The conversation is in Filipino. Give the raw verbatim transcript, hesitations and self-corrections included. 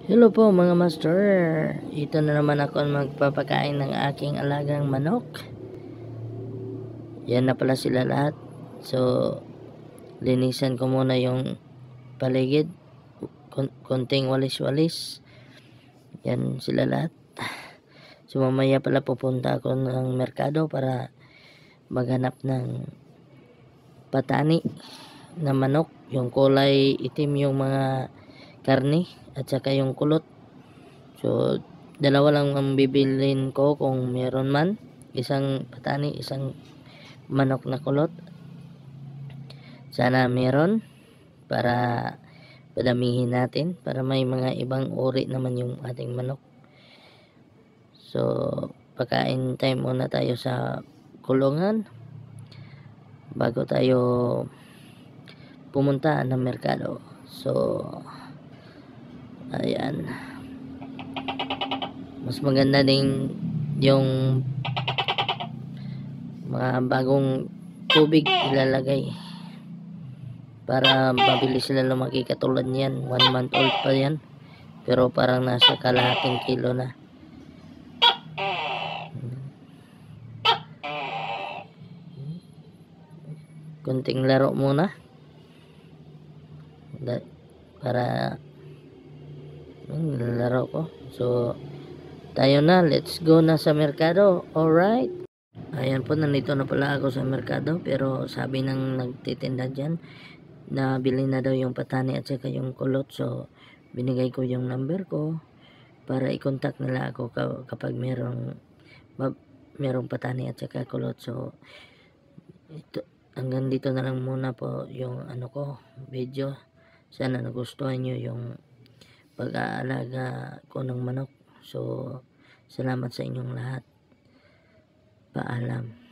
Hello po mga master. Ito na naman ako magpapakain ng aking alagang manok. Yan na pala sila lahat. So, linisan ko muna yung paligid. Konting walis-walis. Yan sila lahat. So, mamaya pala pupunta ako ng merkado para maghanap ng patani na manok. Yung kulay itim yung mga karne at saka yung kulot. So, dalawa lang ang bibilin ko kung meron man. Isang patani, isang manok na kulot. Sana meron para padamihin natin para may mga ibang uri naman yung ating manok. So, pagkain time muna tayo sa kulungan bago tayo pumunta ng merkado. So, ayan, mas maganda din yung mga bagong tubig ilalagay para mabilis sila lumaki. Katulad niyan, one month old pa yan pero parang nasa kalahating kilo na. Kunting laro muna para laro ko. So, tayo na, let's go na sa merkado. Alright, ayan po, nandito na pala ako sa merkado. Pero sabi ng nagtitinda dyan na bili na daw yung patani at saka yung kulot. So, binigay ko yung number ko para i-contact nila ako kapag merong merong patani at saka kulot. So, ito, hanggang dito na lang muna po yung ano ko video. Sana nagustuhan nyo yung pag-aalaga ko ng manok. So, salamat sa inyong lahat. Paalam.